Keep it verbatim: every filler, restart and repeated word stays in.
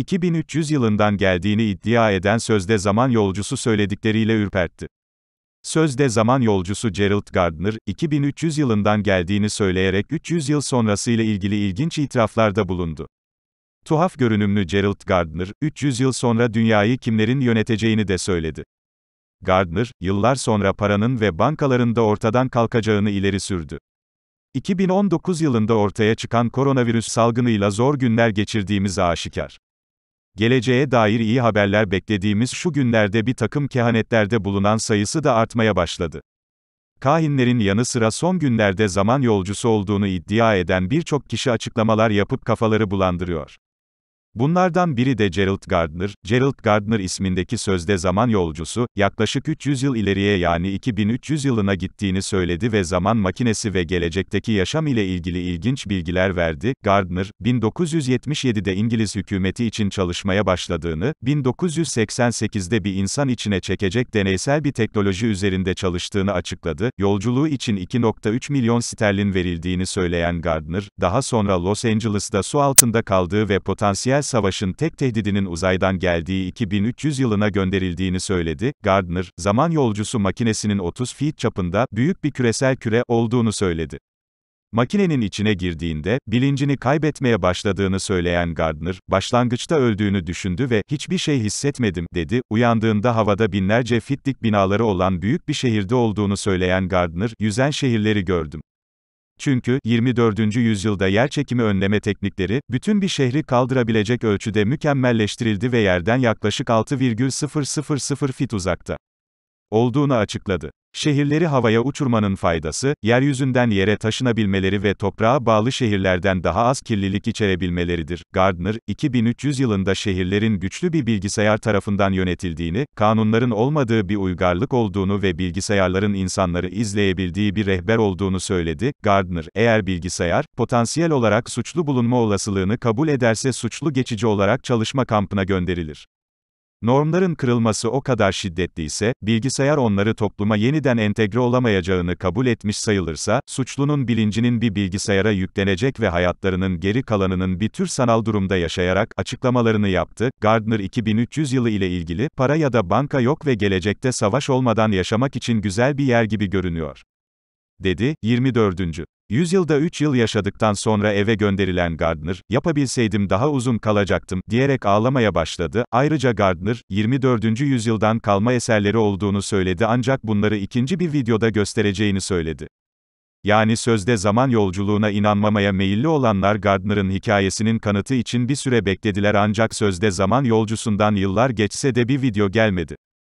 iki bin üç yüz yılından geldiğini iddia eden sözde zaman yolcusu söyledikleriyle ürpertti. Sözde zaman yolcusu Gerald Gardner, iki bin üç yüz yılından geldiğini söyleyerek üç yüz yıl sonrasıyla ilgili ilginç itiraflarda bulundu. Tuhaf görünümlü Gerald Gardner, üç yüz yıl sonra dünyayı kimlerin yöneteceğini de söyledi. Gardner, yıllar sonra paranın ve bankaların da ortadan kalkacağını ileri sürdü. iki bin on dokuz yılında ortaya çıkan koronavirüs salgınıyla zor günler geçirdiğimiz aşikar. Geleceğe dair iyi haberler beklediğimiz şu günlerde bir takım kehanetlerde bulunan sayısı da artmaya başladı. Kahinlerin yanı sıra son günlerde zaman yolcusu olduğunu iddia eden birçok kişi açıklamalar yapıp kafaları bulandırıyor. Bunlardan biri de Gerald Gardner. Gerald Gardner ismindeki sözde zaman yolcusu, yaklaşık üç yüz yıl ileriye yani iki bin üç yüz yılına gittiğini söyledi ve zaman makinesi ve gelecekteki yaşam ile ilgili ilginç bilgiler verdi. Gardner, bin dokuz yüz yetmiş yedide İngiliz hükümeti için çalışmaya başladığını, bin dokuz yüz seksen sekizde bir insan içine çekecek deneysel bir teknoloji üzerinde çalıştığını açıkladı. Yolculuğu için iki nokta üç milyon sterlin verildiğini söyleyen Gardner, daha sonra Los Angeles'da su altında kaldığı ve potansiyel savaşın tek tehdidinin uzaydan geldiği iki bin üç yüz yılına gönderildiğini söyledi. Gardner, zaman yolcusu makinesinin otuz feet çapında, büyük bir küresel küre, olduğunu söyledi. Makinenin içine girdiğinde, bilincini kaybetmeye başladığını söyleyen Gardner, başlangıçta öldüğünü düşündü ve, hiçbir şey hissetmedim, dedi. Uyandığında havada binlerce fitlik binaları olan büyük bir şehirde olduğunu söyleyen Gardner, yüzen şehirleri gördüm. Çünkü, yirmi dördüncü yüzyılda yerçekimi önleme teknikleri, bütün bir şehri kaldırabilecek ölçüde mükemmelleştirildi ve yerden yaklaşık altı virgül sıfır sıfır sıfır fit uzakta olduğunu açıkladı. Şehirleri havaya uçurmanın faydası, yeryüzünden yere taşınabilmeleri ve toprağa bağlı şehirlerden daha az kirlilik içerebilmeleridir. Gardner, iki bin üç yüz yılında şehirlerin güçlü bir bilgisayar tarafından yönetildiğini, kanunların olmadığı bir uygarlık olduğunu ve bilgisayarların insanları izleyebildiği bir rehber olduğunu söyledi. Gardner, eğer bilgisayar, potansiyel olarak suçlu bulunma olasılığını kabul ederse suçlu geçici olarak çalışma kampına gönderilir. Normların kırılması o kadar şiddetliyse, bilgisayar onları topluma yeniden entegre olamayacağını kabul etmiş sayılırsa, suçlunun bilincinin bir bilgisayara yüklenecek ve hayatlarının geri kalanının bir tür sanal durumda yaşayarak, açıklamalarını yaptı. Gardner iki bin üç yüz yılı ile ilgili, para ya da banka yok ve gelecekte savaş olmadan yaşamak için güzel bir yer gibi görünüyor, dedi. yirmi dördüncü yüzyılda üç yıl yaşadıktan sonra eve gönderilen Gardner, yapabilseydim daha uzun kalacaktım, diyerek ağlamaya başladı. Ayrıca Gardner, yirmi dördüncü yüzyıldan kalma eserleri olduğunu söyledi ancak bunları ikinci bir videoda göstereceğini söyledi. Yani sözde zaman yolculuğuna inanmamaya meyilli olanlar Gardner'ın hikayesinin kanıtı için bir süre beklediler ancak sözde zaman yolcusundan yıllar geçse de bir video gelmedi.